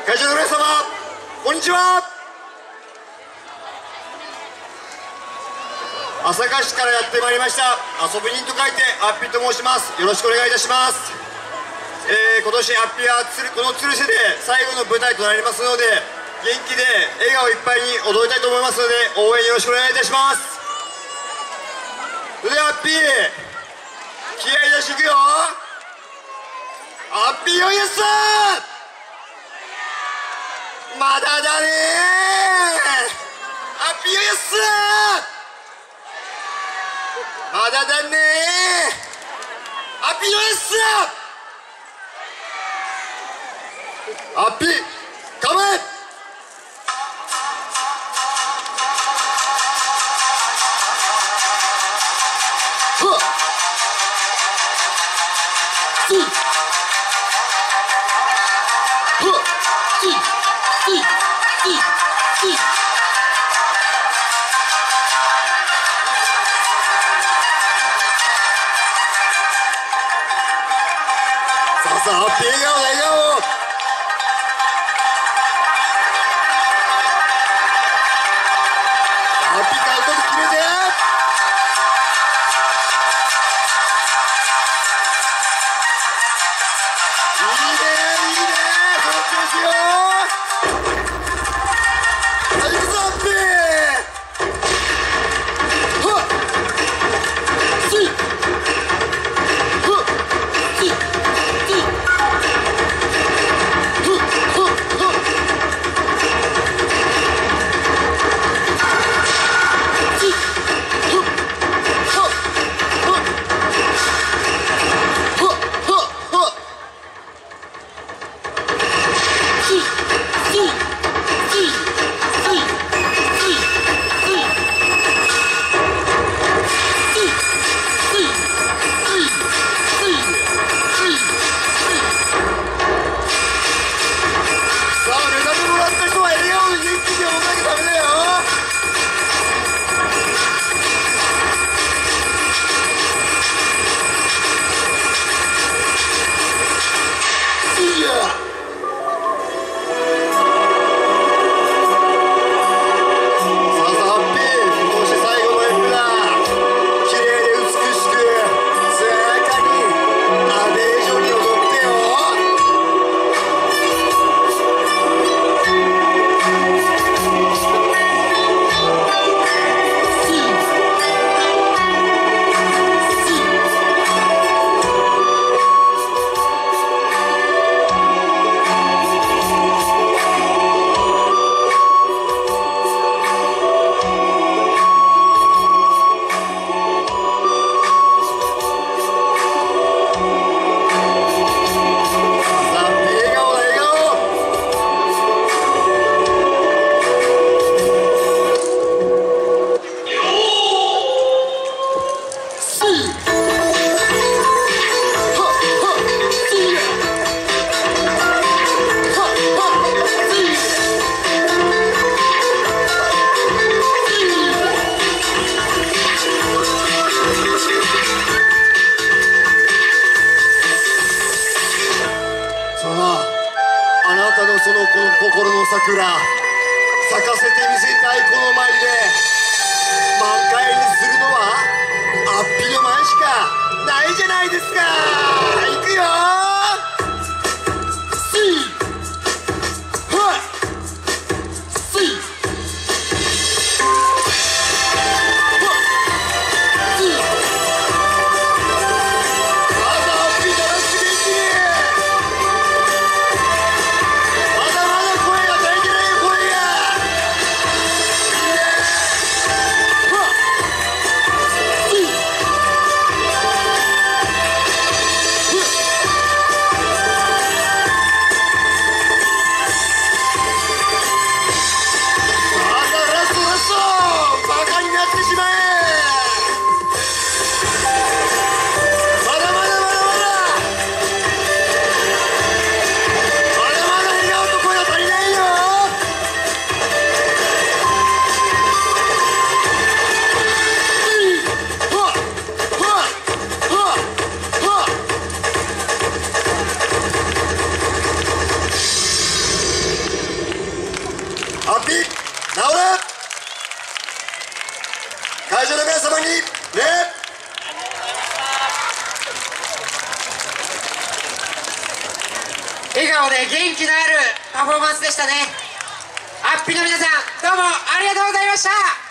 会場の皆様、こんにちは。朝霞市からやってまいりました遊び人と書いてアッピーと申します。よろしくお願いいたします。今年アッピーはこの鶴瀬で最後の舞台となりますので、元気で笑顔いっぱいに踊りたいと思いますので、応援よろしくお願いいたします。それではアッピー、気合い出していくよ。アッピーよいやすまだだねー。アッピーよいやすまだだねー。アッピーよいやすアッピー構え。さあさあ、ハッピー笑顔だ笑顔。ハッピー監督決めて。いいねいいね、その調子よ。はい、行くぞハッピー。はっスイはっスイスイはっはっはっスイはっはっはっはっはっスイスイスイスイスイさあ、メダルもらった人は笑顔で元気に踊らなきゃダメだよ。いやさあさあ、ハッピー、今年最後の演舞だ。綺麗で美しく艶やかにアベージョに踊ってよ。あなたのその心の桜咲かせてみせたいこの舞で満開にするのはアッピの舞しかないじゃないですか。いくよー。スイはっスイ会場の皆様にね。 笑顔で元気のあるパフォーマンスでしたね。アッピの皆さん、どうもありがとうございました。